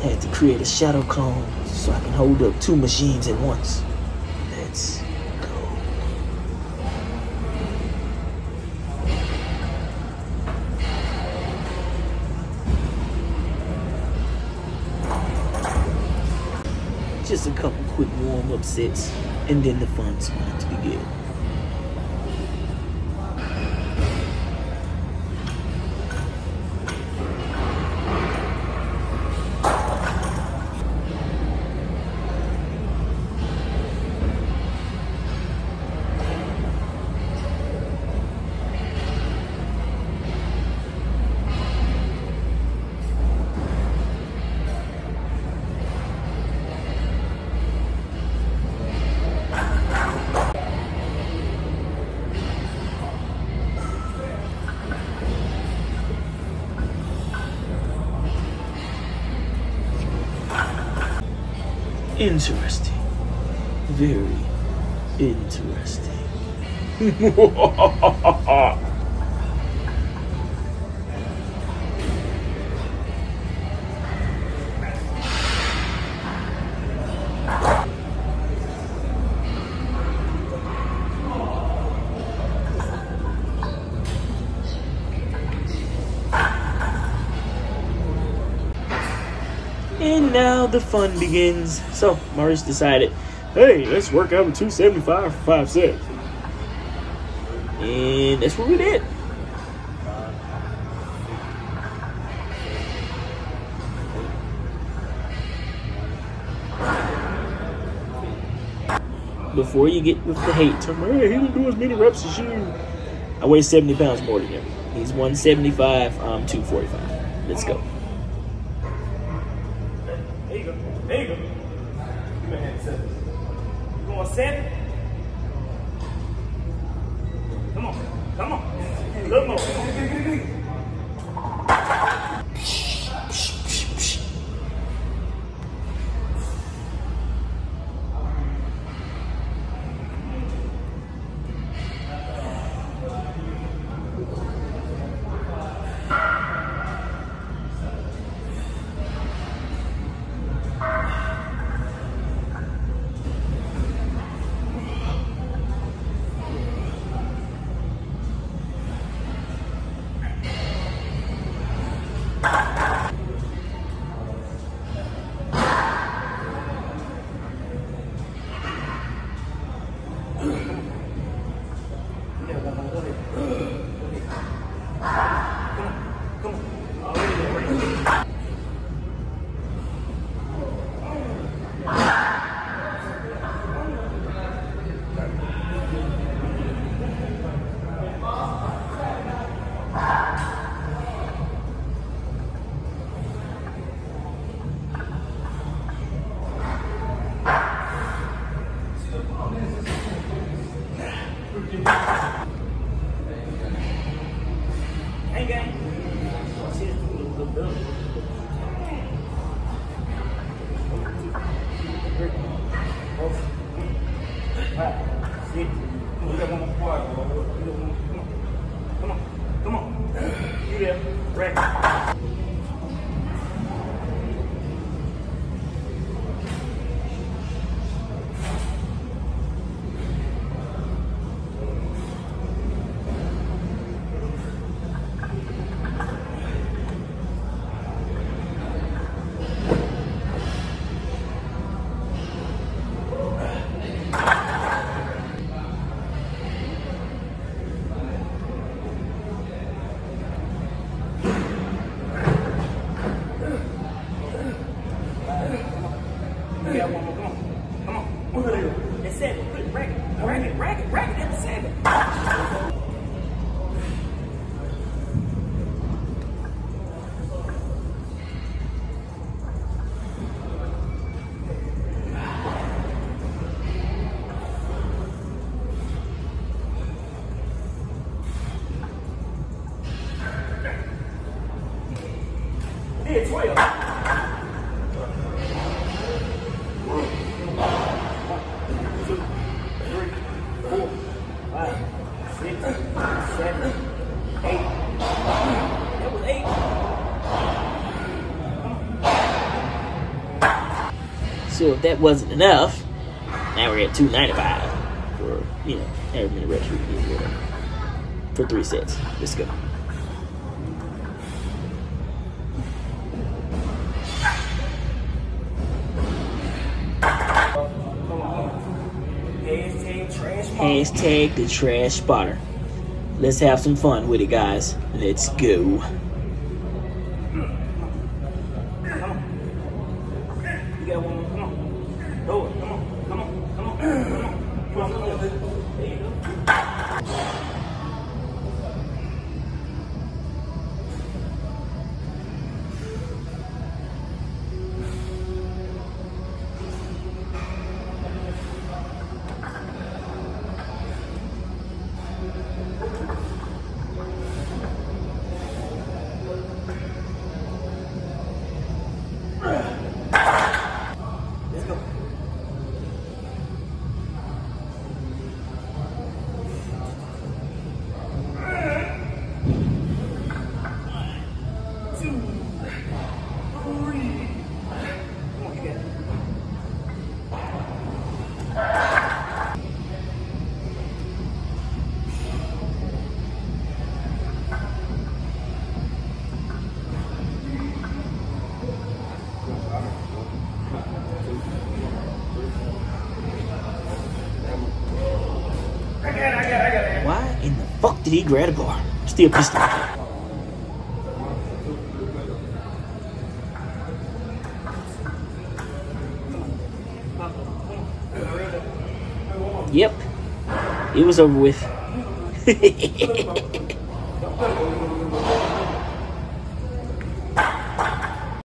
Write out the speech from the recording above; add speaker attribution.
Speaker 1: Had to create a shadow clone so I can hold up 2 machines at once. Let's go. Just a couple quick warm-up sets, and then the fun's going to begin. Interesting. Very interesting. And now the fun begins. So Maurice decided, hey, let's work out with 275 for 5 sets. And that's what we did. Before you get with the hate, tell me, hey, he didn't do as many reps as you. I weigh 70 pounds more than him. He's 175, I'm 245. Let's go.
Speaker 2: There you go. There you go. Give me a hand, 7. You going 7? Come on. Come on. A little more. Get it. Hey, gang. See this little building. See? We got one more part. Come on. You there. Ready. Yeah, one more. Come on. It's 7. Put it, rack it at the 7. Yeah, 12.
Speaker 1: So if that wasn't enough, now we're at 295 for, you know, however many reps we can do, whatever. For 3 sets. Let's go. Hashtag the trash spotter. Let's have some fun with it, guys. Let's go.
Speaker 2: You got one more. Come on. Throw it. Come on. Come on. Come on. Come on. Come on. Come on. There you go. Let's go.
Speaker 1: Why in the fuck did he grab the bar? Still pissed off. Yep. It was over with.